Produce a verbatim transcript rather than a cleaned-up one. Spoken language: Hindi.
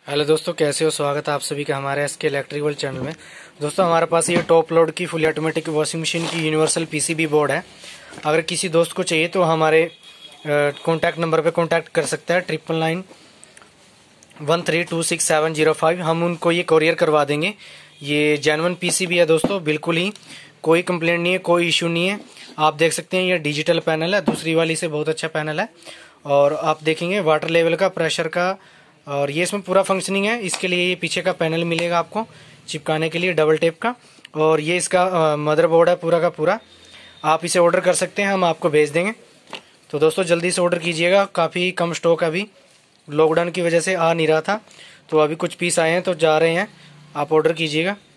हेलो दोस्तों, कैसे हो। स्वागत है आप सभी का हमारे एस के इलेक्ट्रिक वर्ल्ड चैनल में। दोस्तों, हमारे पास ये टॉप लोड की फुल ऑटोमेटिक वॉशिंग मशीन की यूनिवर्सल पीसीबी बोर्ड है। अगर किसी दोस्त को चाहिए तो हमारे कॉन्टैक्ट नंबर पे कॉन्टैक्ट कर सकता है, triple nine one three two six seven zero five. हम उनको ये कोरियर करवा देंगे। ये जेन्युइन पीसीबी है दोस्तों, बिल्कुल ही कोई कंप्लेंट नहीं है, कोई इशू नहीं है। आप देख सकते हैं ये डिजिटल पैनल है, दूसरी वाली से बहुत अच्छा पैनल है। और आप देखेंगे वाटर लेवल का, प्रेशर का, और ये इसमें पूरा फंक्शनिंग है। इसके लिए ये पीछे का पैनल मिलेगा आपको चिपकाने के लिए डबल टेप का। और ये इसका मदरबोर्ड है पूरा का पूरा। आप इसे ऑर्डर कर सकते हैं, हम आपको भेज देंगे। तो दोस्तों जल्दी से ऑर्डर कीजिएगा, काफ़ी कम स्टॉक अभी लॉकडाउन की वजह से आ नहीं रहा था, तो अभी कुछ पीस आए हैं तो जा रहे हैं, आप ऑर्डर कीजिएगा।